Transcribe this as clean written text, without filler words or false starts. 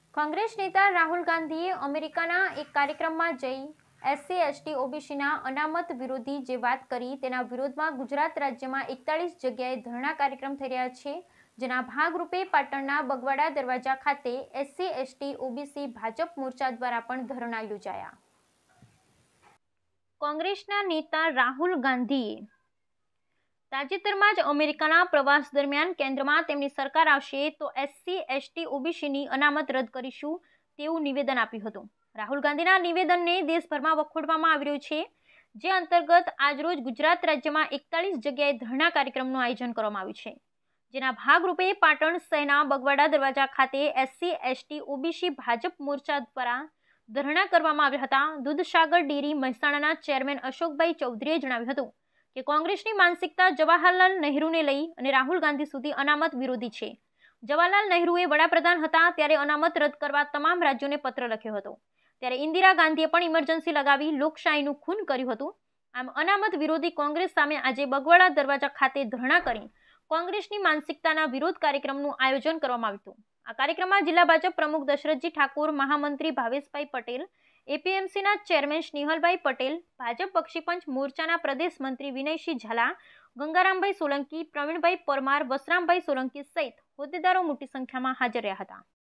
કોંગ્રેસ નેતા રાહુલ ગાંધીએ અમેરિકાના એક કાર્યક્રમમાં જઈ એસસી એસટી ઓબીસીના અનામત વિરોધી જે વાત કરી તેના વિરોધમાં ગુજરાત રાજ્યમાં 41 જગ્યાએ ધરણા કાર્યક્રમ થઈ રહ્યા છે, જેના ભાગરૂપે પાટણના બગવાડા દરવાજા ખાતે એસસી એસટી ઓબીસી ભાજપ મોરચા દ્વારા પણ ધરણા યોજાયા. કોંગ્રેસના નેતા રાહુલ ગાંધીએ તાજેતરમાં જ અમેરિકાના પ્રવાસ દરમિયાન કેન્દ્રમાં તેમની સરકાર આવશે તો એસસી એસટી ઓબીસીની અનામત રદ કરીશું તેવું નિવેદન આપ્યું હતું. રાહુલ ગાંધીના નિવેદનને દેશભરમાં વખોડવામાં આવી રહ્યું છે, જે અંતર્ગત આજરોજ ગુજરાત રાજ્યમાં 41 જગ્યાએ ધરણા કાર્યક્રમનું આયોજન કરવામાં આવ્યું છે, જેના ભાગરૂપે પાટણ શહેરના બગવાડા દરવાજા ખાતે એસસી એસટી ઓબીસી ભાજપ મોરચા દ્વારા ધરણા કરવામાં આવ્યા હતા. દૂધસાગર ડેરી મહેસાણાના ચેરમેન અશોકભાઈ ચૌધરીએ જણાવ્યું હતું કે કોંગ્રેસની માનસિકતા જવાહરલાલ નહેરુને લઈ અને રાહુલ ગાંધી સુધી અનામત વિરોધી છે. જવાહરલાલ નહેરુએ વડાપ્રધાન હતા ત્યારે અનામત રદ કરવા તમામ રાજ્યોને પત્ર લખ્યો હતો. ત્યારે ઇન્દિરા ગાંધીએ પણ ઇમરજન્સી લગાવી લોકશાહીનું ખૂન કર્યું હતું. આમ અનામત વિરોધી કોંગ્રેસ સામે આજે બગવાડા દરવાજા ખાતે ધરણા કરી કોંગ્રેસની માનસિકતાના વિરોધ કાર્યક્રમનું આયોજન કરવામાં આવ્યું હતું. આ કાર્યક્રમમાં જિલ્લા ભાજપ પ્રમુખ દશરથજી ઠાકોર, મહામંત્રી ભાવેશભાઈ પટેલ, એપીએમસીના ચેરમેન સ્નેહલભાઈ પટેલ, ભાજપ બક્ષીપંચ મોરચાના પ્રદેશ મંત્રી વિનયસિંહ ઝાલા, ગંગારામભાઈ સોલંકી, પ્રવીણભાઈ પરમાર, વસરામભાઈ સોલંકી સહિત હોદ્દેદારો મોટી સંખ્યામાં હાજર રહ્યા હતા.